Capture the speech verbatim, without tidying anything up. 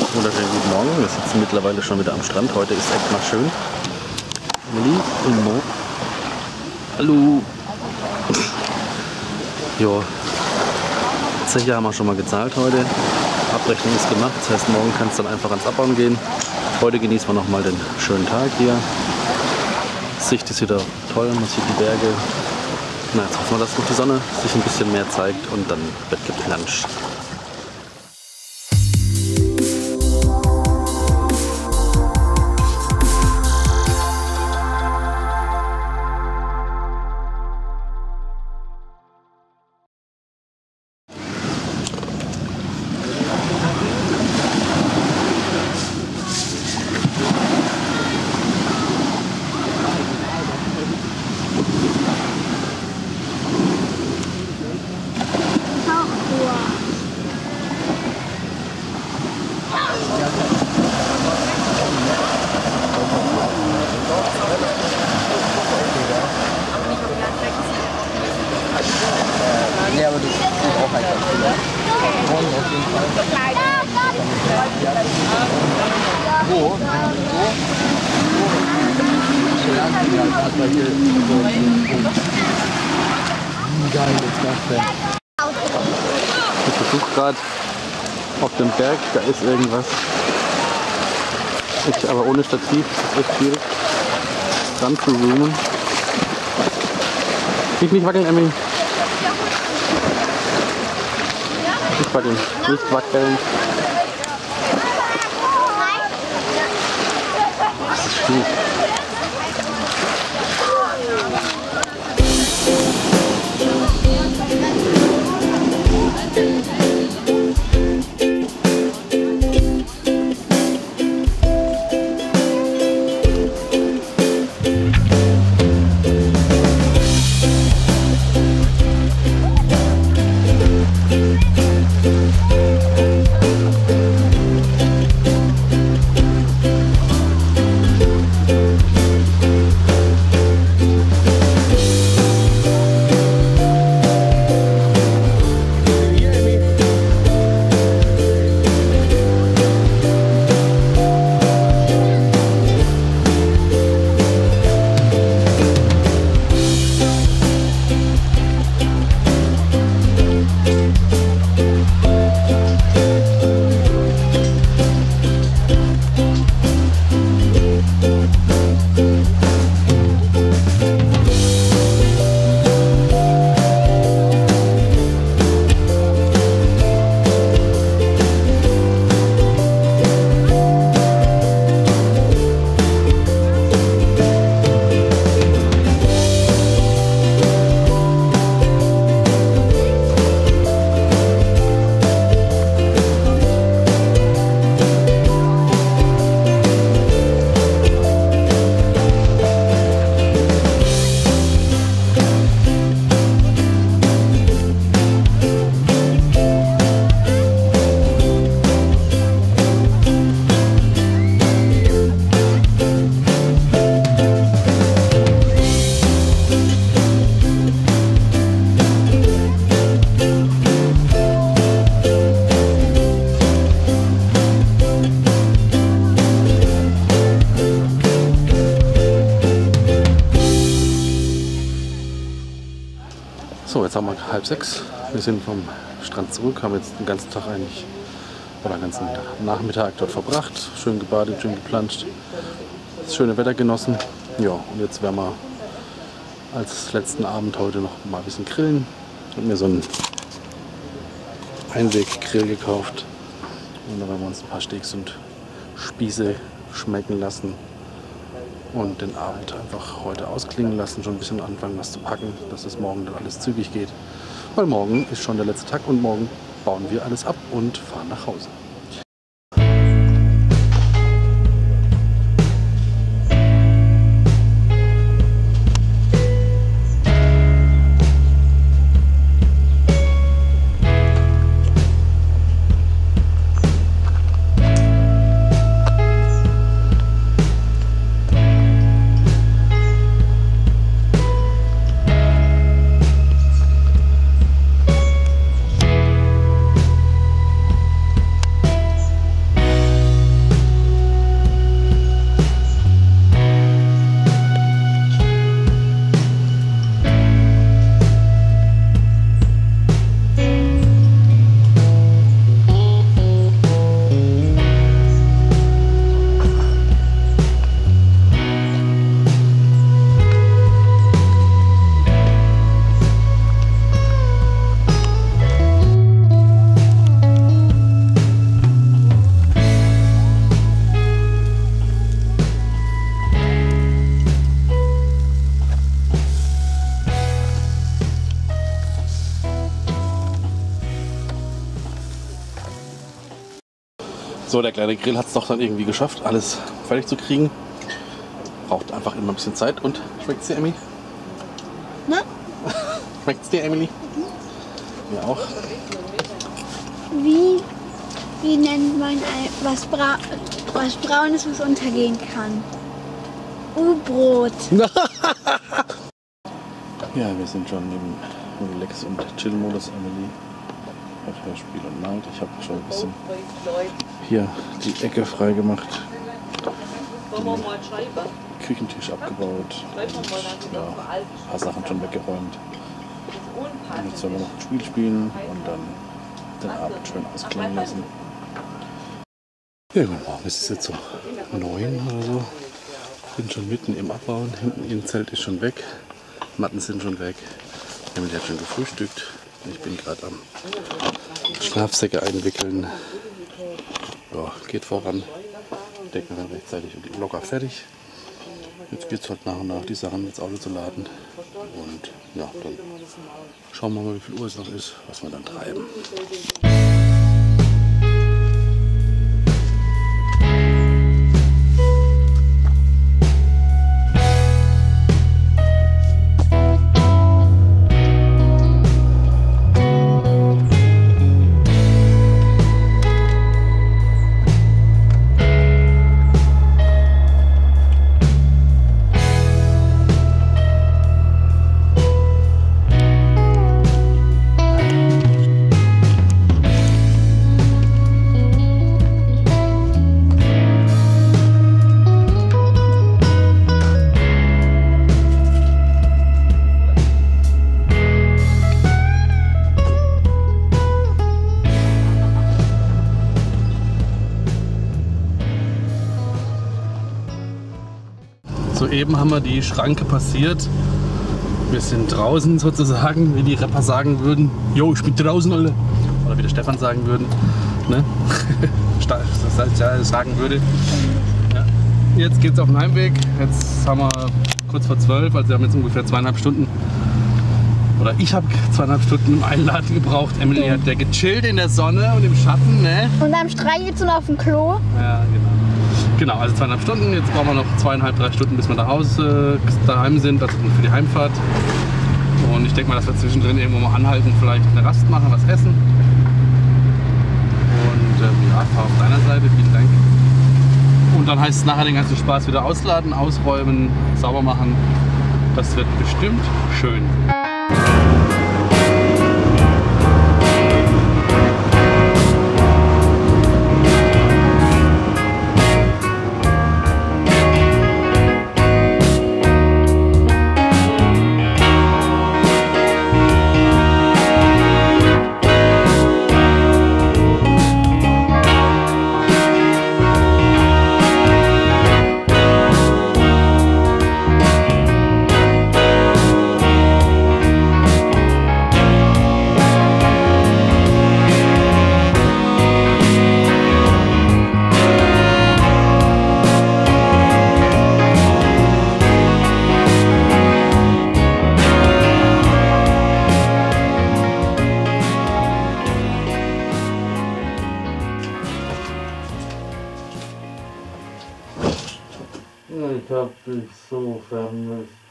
wunderschönen guten Morgen. Wir sitzen mittlerweile schon wieder am Strand. Heute ist echt mal schön. Emily und Mo. Hallo. Jo. Zeche haben wir schon mal gezahlt heute. Abrechnung ist gemacht. Das heißt, morgen kann es dann einfach ans Abbauen gehen. Heute genießen wir noch mal den schönen Tag hier. Sicht ist wieder toll. Man sieht die Berge. Na, jetzt hoffen wir, dass noch die Sonne sich ein bisschen mehr zeigt und dann wird geplanscht. Ja, aber das ist auch einfach. Morgen auf jeden Fall. Wo? Wo? Wie geil ist das denn? Ich versuche gerade auf dem Berg, da ist irgendwas. Ich, aber ohne Stativ ist echt schwierig dran zu zoomen. Nicht, nicht wackeln, Emily. Nicht wackeln, nicht wackeln. Das ist schwierig. So, jetzt haben wir halb sechs. Wir sind vom Strand zurück, haben jetzt den ganzen Tag eigentlich, oder den ganzen Nachmittag dort verbracht. Schön gebadet, schön geplanscht, das schöne Wetter genossen. Ja, und jetzt werden wir als letzten Abend heute noch mal ein bisschen grillen. Ich habe mir so einen Einweggrill gekauft. Und da werden wir uns ein paar Steaks und Spieße schmecken lassen. Und den Abend einfach heute ausklingen lassen, schon ein bisschen anfangen, was zu packen, dass es morgen dann alles zügig geht. Weil morgen ist schon der letzte Tag und morgen bauen wir alles ab und fahren nach Hause. So, der kleine Grill hat es doch dann irgendwie geschafft, alles fertig zu kriegen. Braucht einfach immer ein bisschen Zeit. Und schmeckt's dir, Emmy? Ne? Schmeckt's dir, Emily? Mir auch. Wie, wie nennt man ein, was, Bra was braun ist, was untergehen kann? U-Brot. Ja, wir sind schon im Relax- und Chill-Modus, Emily. Hat Hörspiel und Night. Ich habe schon ein bisschen hier die Ecke frei gemacht. Den Küchentisch abgebaut. Und, ja, ein paar Sachen schon weggeräumt. Und jetzt sollen wir noch ein Spiel spielen und dann den Abend schön ausklingen lassen. Ja, guten Morgen. Es ist jetzt so neun oder so. Bin schon mitten im Abbauen. Hinten im Zelt ist schon weg. Matten sind schon weg. Emily hat schon gefrühstückt. Ich bin gerade am Schlafsäcke einwickeln. Ja, geht voran. Ich denke, wir werden rechtzeitig und locker fertig. Jetzt geht es halt nach und nach, die Sachen ins Auto zu laden. Und ja, dann schauen wir mal, wie viel Uhr es noch ist, was wir dann treiben. Soeben haben wir die Schranke passiert. Wir sind draußen sozusagen, wie die Rapper sagen würden. Jo, ich bin draußen, alle. Oder wie der Stefan sagen würden. Ne? Das heißt, ja, sagen würde. Ja. Jetzt geht's auf den Heimweg. Jetzt haben wir kurz vor zwölf, also wir haben jetzt ungefähr zweieinhalb Stunden. Oder ich habe zweieinhalb Stunden im Einladen gebraucht. Emily hat der gechillt in der Sonne und im Schatten. Ne? Und am Streichelzoo auf dem Klo. Ja, genau. Genau, also zweieinhalb Stunden. Jetzt brauchen wir noch zweieinhalb, drei Stunden, bis wir nach Hause äh, daheim sind, also für die Heimfahrt. Und ich denke mal, dass wir zwischendrin irgendwo mal anhalten, vielleicht eine Rast machen, was essen. Und ähm, ja, fahr auf deiner Seite, vielen Dank. Und dann heißt es nachher den ganzen Spaß wieder ausladen, ausräumen, sauber machen. Das wird bestimmt schön. Ich hab dich so vermisst.